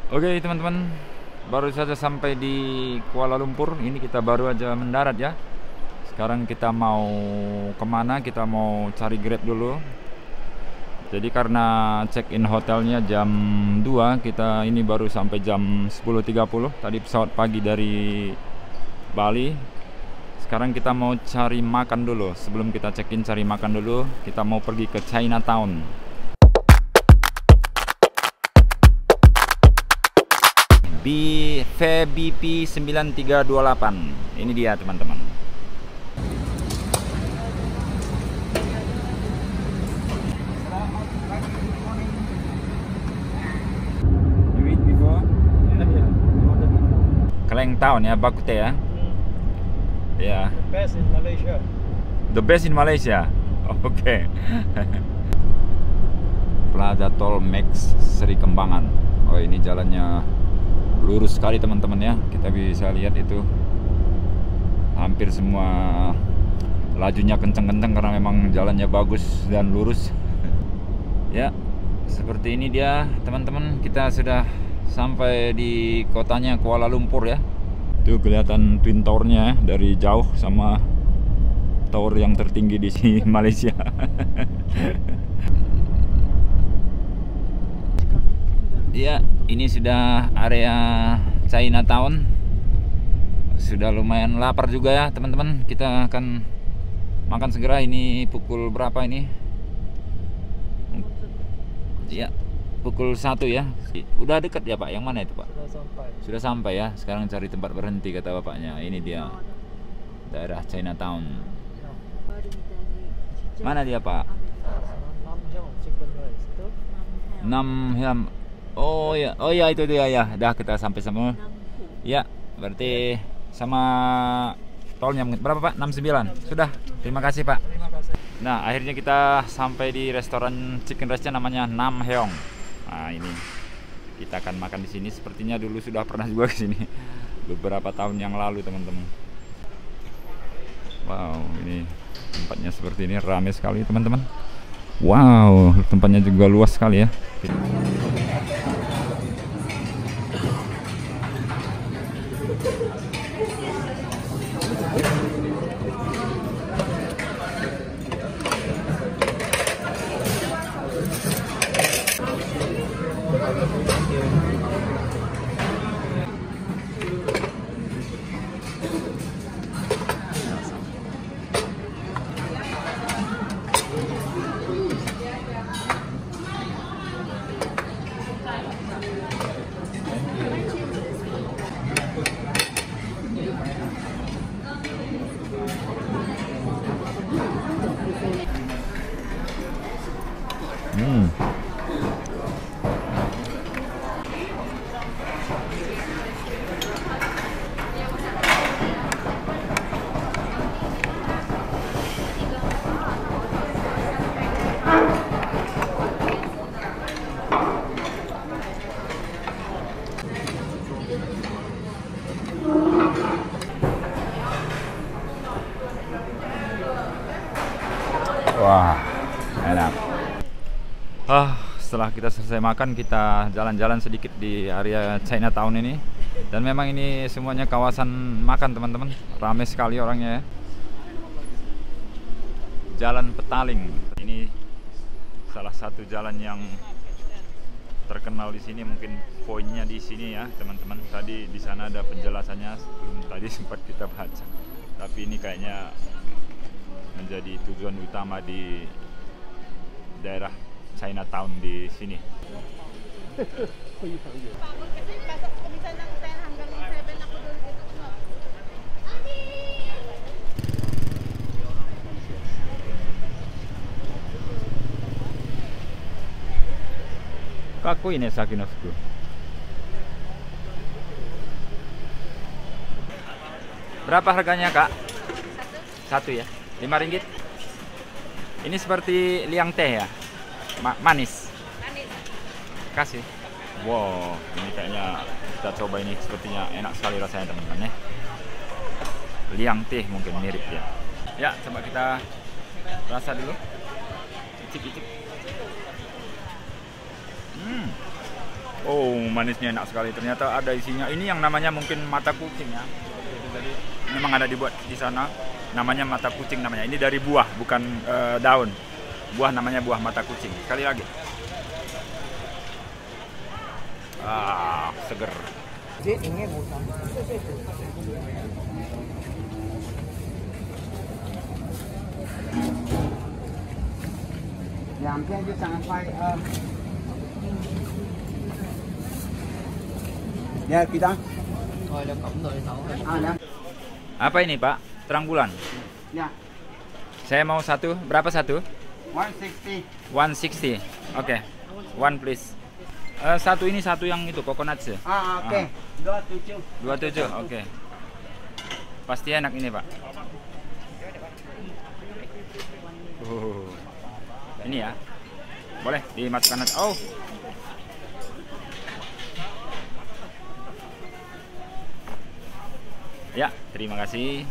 Oke teman-teman, baru saja sampai di Kuala Lumpur. Ini kita baru aja mendarat ya. Sekarang kita mau kemana? Kita mau cari Grab dulu. Jadi karena check-in hotelnya jam 2, kita ini baru sampai jam 10.30. Tadi pesawat pagi dari Bali. Sekarang kita mau cari makan dulu. Sebelum kita check-in cari makan dulu, kita mau pergi ke Chinatown. VBP 9328. Ini dia teman-teman. You eat before? Kleng Town ya, Bakute ya. Ya. The best in Malaysia. The best in Malaysia. Oke. Plaza Tol Max Sri Kembangan. Oh, ini jalannya lurus sekali teman-teman ya. Kita bisa lihat itu hampir semua lajunya kenceng-kenceng karena memang jalannya bagus dan lurus. Ya, seperti ini dia teman-teman. Kita sudah sampai di kotanya Kuala Lumpur ya. Itu kelihatan Twin Tower-nya dari jauh sama tower yang tertinggi di Malaysia. Ya, ini sudah area Chinatown. Sudah lumayan lapar juga ya teman-teman. Kita akan makan segera. Ini pukul berapa ini? Ya, pukul 1 ya. Udah dekat ya Pak? Yang mana itu Pak? Sudah sampai. Sudah sampai ya. Sekarang cari tempat berhenti kata bapaknya. Ini dia daerah Chinatown. Mana dia Pak? 6 jam chicken rice itu. 6 jam. Oh ya itu dia ya. Dah kita sampai semua. Ya, berarti sama tolnya berapa Pak? 69. Sudah. Terima kasih Pak. Terima kasih. Nah, akhirnya kita sampai di restoran chicken rice-nya namanya Nam Heong. Nah, ini kita akan makan di sini. Sepertinya dulu sudah pernah juga ke sini beberapa tahun yang lalu, teman-teman. Wow, ini tempatnya seperti ini, ramai sekali, teman-teman. Wow, tempatnya juga luas sekali ya. Wah, enak. Setelah kita selesai makan, kita jalan-jalan sedikit di area Chinatown ini. Dan memang ini semuanya kawasan makan teman-teman. Ramai sekali orangnya ya. Jalan Petaling. Ini salah satu jalan yang terkenal di sini. Mungkin poinnya di sini ya teman-teman. Tadi di sana ada penjelasannya, sebelum tadi sempat kita baca. Tapi ini kayaknya menjadi tujuan utama di daerah Chinatown di sini. Kakui ne saki no fuku. Berapa harganya Kak? Satu ya? 5 ringgit. Ini seperti liang teh ya? Manis. Kasih. Wow, ini kayaknya kita coba ini, sepertinya enak sekali rasanya teman-teman ya. Liang teh mungkin mirip ya. Ya, coba kita rasa dulu. Icip-icip. Oh, manisnya enak sekali. Ternyata ada isinya. Ini yang namanya mungkin mata kucing ya. Itu tadi memang ada dibuat di sana. Namanya mata kucing namanya. Ini dari buah, bukan daun. Buah namanya buah mata kucing. Sekali lagi. Ah, seger. Làm theo chứ chẳng phải ya kita Rồi là cộng rồi tàu rồi. ya Apa ini, Pak? Terang bulan. ya Saya mau satu. Berapa satu? 160 160. Oke. One please. Satu ini satu yang itu coconut sih. oke 27 27. Oke. Pasti enak ini, Pak. Ini ya. Boleh dimasukkan. Oh. Ya, terima kasih.